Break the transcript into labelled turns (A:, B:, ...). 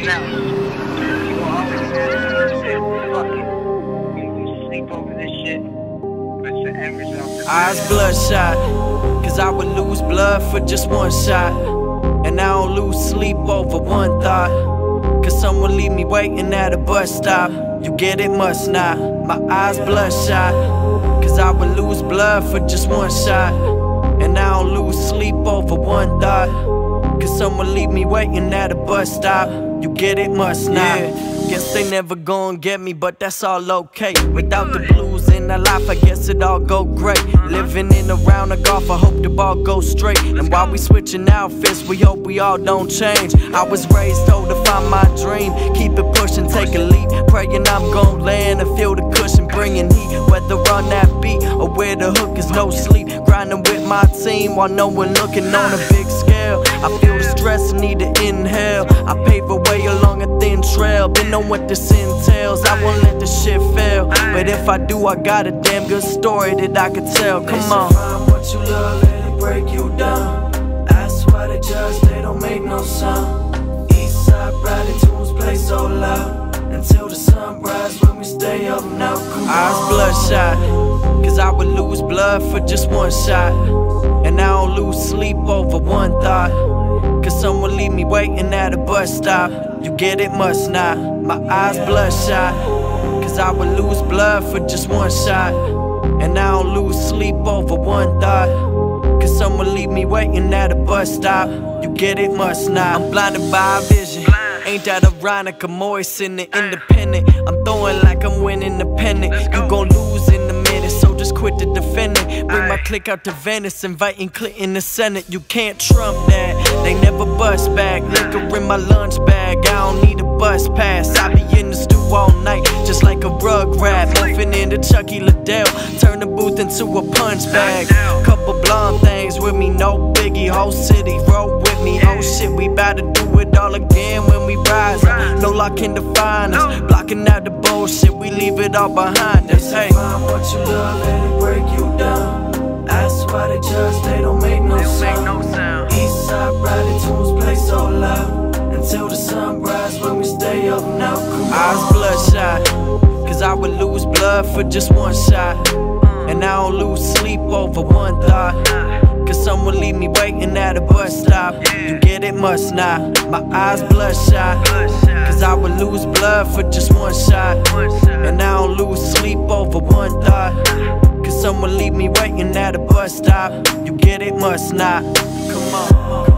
A: nothing else. You will always say, fuck it. You sleep over this shit, but it's the end result.
B: Eyes bloodshot, cause I would lose blood for just one shot. And I don't lose sleep over one thought, cause someone leave me waiting at a bus stop. You get it, must not. My eyes bloodshot, cause I would lose blood for just one shot. And I don't lose sleep over one thought, cause someone leave me waiting at a bus stop. You get it, must not. Guess they never gon' get me, but that's all okay. Without the blues in our life, I guess it all go great. Living in a round of golf, I hope the ball goes straight. And while we switching outfits, we hope we all don't change. I was raised told to find my dream, keep it pushing, take a leap, praying I'm gon' land and feel the cushion, bringing heat. Whether on that beat or where the hook is no sleep, grinding with my team while no one looking on a big scale. I feel the stress and need to inhale. I pave a way along a thin trail, been know what this entails. I won't let this shit fail, but if I do, I got a damn good story that I could tell. Come on.
C: Find what you love and it break you down. That's why they judge, they don't make no sound. Eastside riding tunes play so loud until the sunrise when we stay up now. Come
B: Eyes
C: on.
B: bloodshot, cause I would lose blood for just one shot. And I don't lose sleep over one thought, cause someone leave me waiting at a bus stop. You get it, must not. My eyes bloodshot, cause I would lose blood for just one shot. And I don't lose sleep over one thought, cause someone leave me waiting at a bus stop. You get it, must not. I'm blinded by a vision. Ain't that ironic? I'm always in the independent. I'm throwing like I'm winning the pennant. You gon' lose in a minute, so just quit the defending. Bring my clique out to Venice, inviting Clinton to Senate. You can't trump that, they never bust back. Liquor in my lunch bag, I don't need a bus pass. I be in the stew all night, just like a rug rat. Morphing into Chucky Liddell, turn the booth into a punch bag. Couple blonde things with me, no biggie. Whole city roll with me, oh shit, we bout to do it all again when we rise. No law can define us, blocking out the bullshit, we leave it all behind us. Hey,
C: find what you love and it break you down. That's why they judge, they don't make no sound. Eastside riding tunes play so loud until the sunrise when we stay up now. Come
B: eyes
C: on.
B: bloodshot, cause I would lose blood for just one shot. And I don't lose sleep over one thought, cause someone leave me waiting at a bus stop. You get it, must not. My eyes bloodshot, cause I would lose blood for just one shot. And I don't lose sleep over one thought, cause someone leave me waiting at a bus stop. You get it, must not. Come on.